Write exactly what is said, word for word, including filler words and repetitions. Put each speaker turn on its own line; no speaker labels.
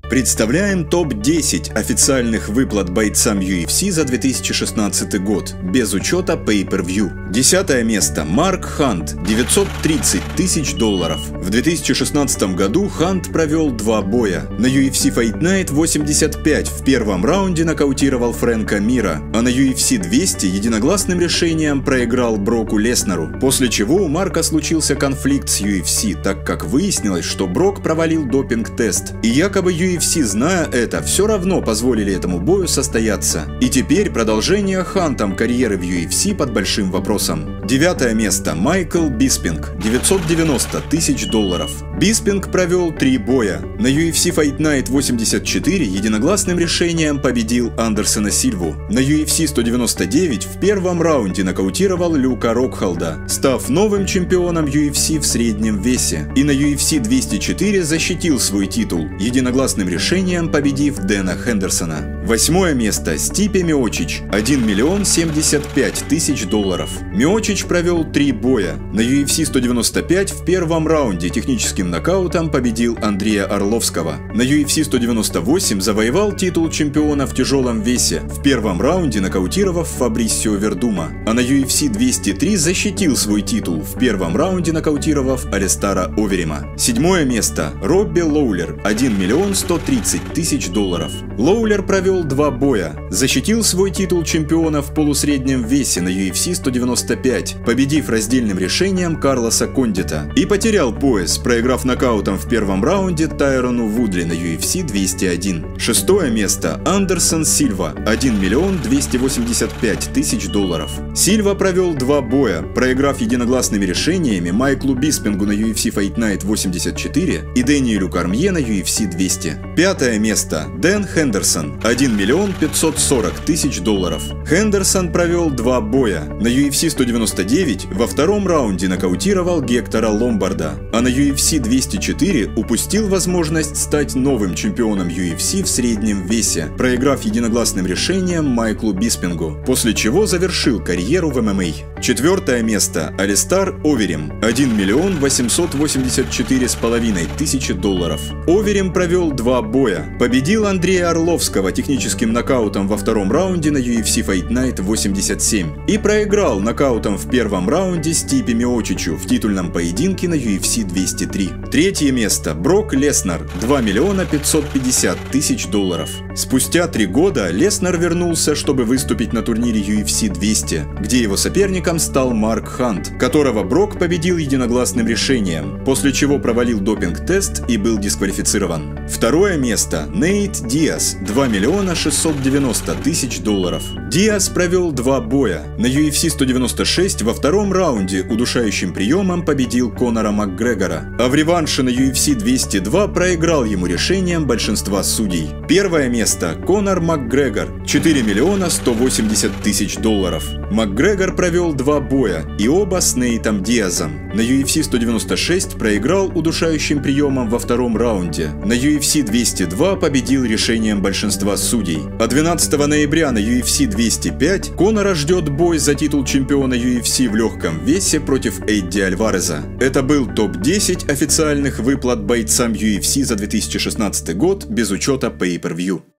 Представляем топ десять официальных выплат бойцам ю эф си за две тысячи шестнадцатый год, без учета Pay-Per-View. Десятое место. Марк Хант, девятьсот тридцать тысяч долларов. В две тысячи шестнадцатом году Хант провел два боя. На ю эф си Fight Night восемьдесят пять в первом раунде нокаутировал Фрэнка Мира, а на ю эф си двести единогласным решением проиграл Броку Леснару, после чего у Марка случился конфликт с ю эф си, так как выяснилось, что Брок провалил допинг-тест, и якобы ю эф си, зная это, все равно позволили этому бою состояться. И теперь продолжение Хантом карьеры в ю эф си под большим вопросом. Девятое место. Майкл Биспинг, девятьсот девяносто тысяч долларов. Биспинг провел три боя. На ю эф си Fight Night восемьдесят четыре единогласным решением победил Андерсона Сильву. На ю эф си сто девяносто девять в первом раунде нокаутировал Люка Рокхолда, став новым чемпионом ю эф си в среднем весе. И на ю эф си двести четыре защитил свой титул, единогласным решением победив Дэна Хендерсона. Восьмое место. Стипе Миочич, один миллион семьдесят пять тысяч долларов. Миочич провел три боя. На ю эф си сто девяносто пять в первом раунде техническим нокаутом победил Андрея Орловского. На ю эф си сто девяносто восемь завоевал титул чемпиона в тяжелом весе, в первом раунде нокаутировав Фабрисио Вердума. А на ю эф си двести три защитил свой титул, в первом раунде нокаутировав Алистара Оверима. Седьмое место. Робби Лоулер, один миллион сто тридцать тысяч долларов. Лоулер провел два боя. Защитил свой титул чемпиона в полусреднем весе на ю эф си сто девяносто пять, победив раздельным решением Карлоса Кондита. И потерял пояс, проиграв нокаутом в первом раунде Тайрону Вудли на ю эф си двести один. Шестое место. Андерсон Сильва, один миллион двести восемьдесят пять тысяч долларов. Сильва провел два боя, проиграв единогласными решениями Майклу Биспингу на ю эф си Fight Night восемьдесят четыре и Дэниелю Кормье на ю эф си двести. Пятое место. Дэн Хендерсон, один миллион пятьсот сорок тысяч долларов. Хендерсон провел два боя. На ю эф си сто девяносто девять во втором раунде нокаутировал Гектора Ломбарда, а на ю эф си двести четыре упустил возможность стать новым чемпионом ю эф си в среднем весе, проиграв единогласным решением Майклу Биспингу, после чего завершил карьеру в эм эм а. Четвертое место. Алистар Оверим, один миллион восемьсот восемьдесят четыре с половиной тысячи долларов. Оверим провел два боя. Победил Андрея Орловского техническим нокаутом во втором раунде на ю эф си Fight Night восемьдесят семь и проиграл нокаутом в первом раунде Стипе Миочичу в титульном поединке на ю эф си двести три. Третье место. Брок Леснар, два миллиона пятьсот пятьдесят тысяч долларов. Спустя три года Леснар вернулся, чтобы выступить на турнире ю эф си двести, где его соперником стал Марк Хант, которого Брок победил единогласным решением, после чего провалил допинг-тест и был дисквалифицирован. Второе место. Нейт Диас, два миллиона шестьсот девяносто тысяч долларов. Диас провел два боя. На ю эф си сто девяносто шесть во втором раунде удушающим приемом победил Конора Макгрегора, а в реванше на ю эф си двести два проиграл ему решением большинства судей. Первое место. Конор Макгрегор, четыре миллиона сто восемьдесят тысяч долларов. Макгрегор провел два боя, и оба с Нейтом Диазом. На ю эф си сто девяносто шесть проиграл удушающим приемом во втором раунде. На ю эф си двести два победил решением большинства судей. А двенадцатого ноября на ю эф си двести пять Конора ждет бой за титул чемпиона ю эф си в легком весе против Эдди Альвареза. Это был топ десять официальных выплат бойцам ю эф си за две тысячи шестнадцатый год без учета Pay-Per-View.